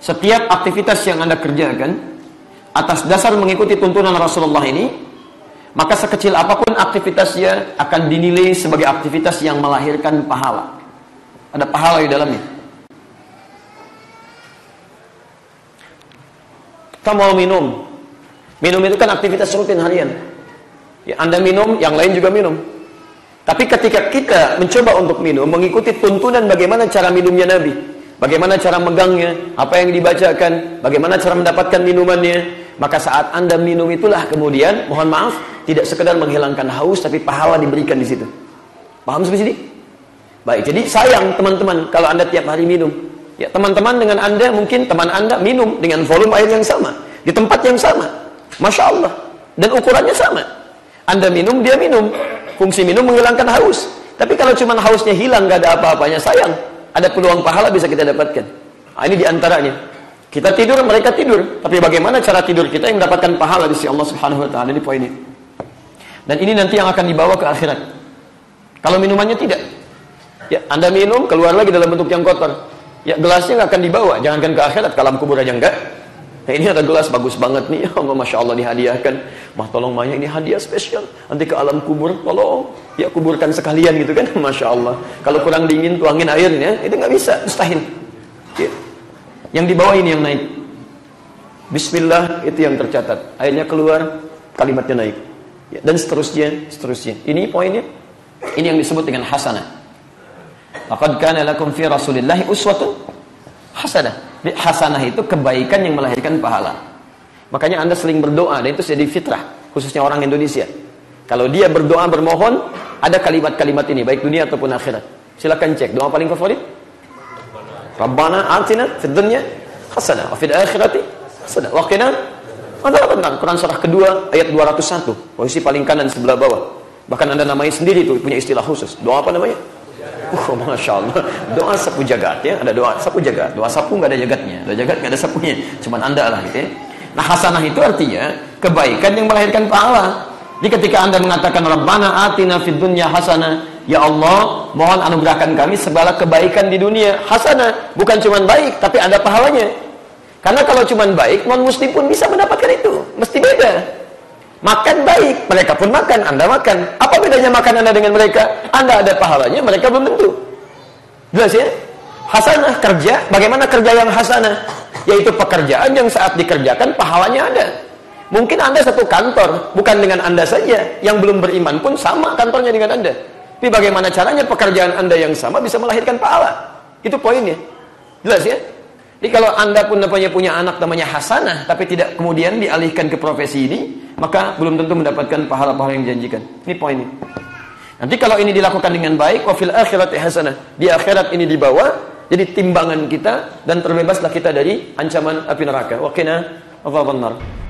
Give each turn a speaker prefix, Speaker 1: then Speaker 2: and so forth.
Speaker 1: Setiap aktivitas yang Anda kerjakan atas dasar mengikuti tuntunan Rasulullah ini, maka sekecil apapun aktivitasnya akan dinilai sebagai aktivitas yang melahirkan pahala. Ada pahala di dalamnya. Kita mau minum. Minum itu kan aktivitas rutin harian. Ya, Anda minum, yang lain juga minum. Tapi ketika kita mencoba untuk minum, mengikuti tuntunan bagaimana cara minumnya Nabi, bagaimana cara megangnya, apa yang dibacakan, bagaimana cara mendapatkan minumannya, maka saat Anda minum itulah kemudian, mohon maaf, tidak sekedar menghilangkan haus, tapi pahala diberikan di situ. Paham sampai sini? Baik, jadi sayang teman-teman kalau Anda tiap hari minum. Ya, teman-teman dengan Anda, mungkin teman Anda minum dengan volume air yang sama, di tempat yang sama. Masya Allah. Dan ukurannya sama. Anda minum, dia minum. Fungsi minum menghilangkan haus. Tapi kalau cuma hausnya hilang, gak ada apa-apanya, sayang. Ada peluang pahala bisa kita dapatkan. Nah, ini diantaranya. Kita tidur, mereka tidur. Tapi bagaimana cara tidur kita yang mendapatkan pahala di sisi Allah Subhanahu Wa Taala? Ini poinnya. Dan ini nanti yang akan dibawa ke akhirat. Kalau minumannya tidak, ya Anda minum keluar lagi dalam bentuk yang kotor. Ya gelasnya nggak akan dibawa. Jangankan ke akhirat, ke alam kubur aja enggak. Nah, ini ada gelas bagus banget nih. Allah, Masya Allah, dihadiahkan. Mah tolong Maya, ini hadiah spesial. Nanti ke alam kubur, tolong ya kuburkan sekalian gitu kan. Masya Allah. Kalau kurang dingin, tuangin airnya. Itu nggak bisa, mustahil. Ya. Yang di bawah ini yang naik. Bismillah, itu yang tercatat. Airnya keluar, kalimatnya naik. Ya, dan seterusnya, seterusnya. Ini poinnya. Ini yang disebut dengan hasanah. Laqad kana lakum fi Rasulillahi uswatun hasanah. Hasanah itu kebaikan yang melahirkan pahala. Makanya Anda sering berdoa, dan itu jadi fitrah, khususnya orang Indonesia. Kalau dia berdoa bermohon, ada kalimat-kalimat ini, baik dunia ataupun akhirat. Silakan cek. Doa paling favorit? Rabbana atina fid dunya hasanah wa fil akhirati hasanah wa qina adzabannar. Quran surah kedua ayat 201, posisi paling kanan sebelah bawah. Bahkan Anda namai sendiri itu punya istilah khusus. Doa apa namanya? Masya Allah. Doa sapu jagat ya. Ada doa sapu jagat. Doa sapu nggak ada jagatnya. Doa jagat nggak ada sapunya. Cuman Anda lah gitu ya. Nah, hasanah itu artinya kebaikan yang melahirkan pahala. Jadi ketika Anda mengatakan Rabbana atina fid dunya hasanah, ya Allah, mohon anugerahkan kami segala kebaikan di dunia. Hasanah, bukan cuman baik, tapi ada pahalanya. Karena kalau cuman baik, non muslim pun bisa mendapatkan itu. Mesti beda. Makan baik, mereka pun makan, Anda makan. Apa bedanya makan Anda dengan mereka? Anda ada pahalanya, mereka belum tentu. Jelas ya? Hasanah, kerja, bagaimana kerja yang hasanah? Yaitu pekerjaan yang saat dikerjakan pahalanya ada. Mungkin Anda satu kantor, bukan dengan Anda saja. Yang belum beriman pun sama kantornya dengan Anda. Tapi bagaimana caranya pekerjaan Anda yang sama bisa melahirkan pahala? Itu poinnya. Jelas ya? Jadi kalau Anda pun punya anak namanya hasanah, tapi tidak kemudian dialihkan ke profesi ini, maka belum tentu mendapatkan pahala-pahala yang dijanjikan. Ini poinnya. Nanti kalau ini dilakukan dengan baik, wa fil akhirati hasanah. Di akhirat ini dibawa jadi timbangan kita dan terbebaslah kita dari ancaman api neraka. Wa qina adzabannar.